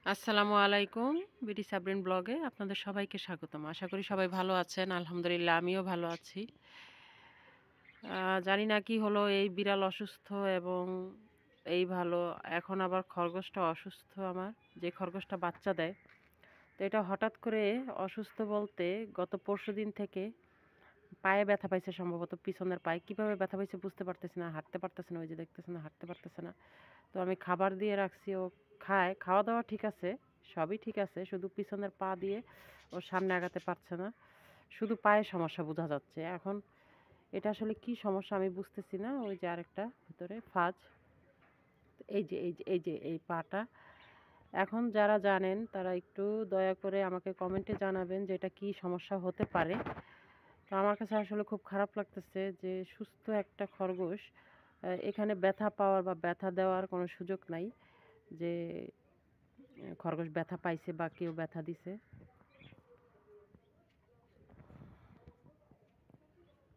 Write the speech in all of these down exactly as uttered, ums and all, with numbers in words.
আসসালামু আলাইকুম। বিডি সাবরিন ব্লগে আপনাদের সবাইকে স্বাগতম। আশা করি সবাই ভালো আছেন। আলহামদুলিল্লাহ আমিও ভালো আছি। আ জানি না কি হলো, এই বিড়াল অসুস্থ এবং এই ভালো। এখন আবার খরগোশটা অসুস্থ আমার, যে খরগোশটা বাচ্চা দেয়। তো এটা হঠাৎ করে অসুস্থ বলতে গত পরশুদিন থেকে পায়ে ব্যথা পাইছে, সম্ভবত পিছনের পায়ে। কিভাবে ব্যথা পাইছে বুঝতে পারতেছি না, হাঁটতে পারতেছে না, ওই যে দেখতেছেন হাঁটতে পারতেছে না। তো আমি খাবার দিয়ে রাখছি, ও খায়, খাওয়া-দাওয়া ঠিক আছে, সবই ঠিক আছে। শুধু পিছনের পা দিয়ে ও সামনে আগাতে পারছে না। শুধু পায়ে সমস্যা বোঝা যাচ্ছে। এখন এটা আসলে কি সমস্যা আমি বুঝতেছি না। ওই যে আরেকটা ভিতরে ফাজ। এই যে এই যে এই যে এই পাটা। এখন যারা জানেন তারা একটু দয়া করে আমাকে কমেন্টে জানাবেন যে এটা কি সমস্যা হতে পারে। তো আমার কাছে আসলে খুব খারাপ লাগতেছে যে সুস্থ একটা খরগোশ, আ এখানে ব্যথা পাওয়ার বা ব্যথা দেওয়ার কোনো সুযোগ নাই। যে এ খরগোশ ব্যথা পাইছে বা কেউ ব্যথা দিছে।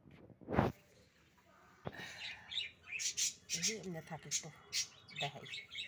এই যে এমনে থাকে, একটু দেখাই।